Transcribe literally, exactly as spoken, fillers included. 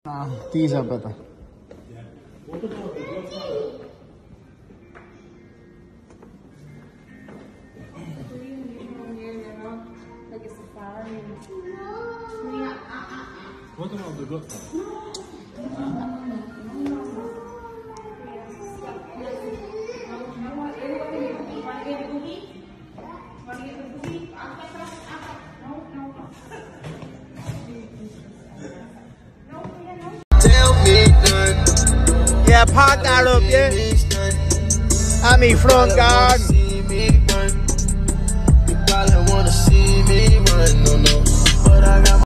Ah, these are better. Yeah. What about the gloves? What about the gloves? Tell me none. Yeah, park that up, yeah. I'm in front guard. See me run. You probably wanna see me run, no, no. But I got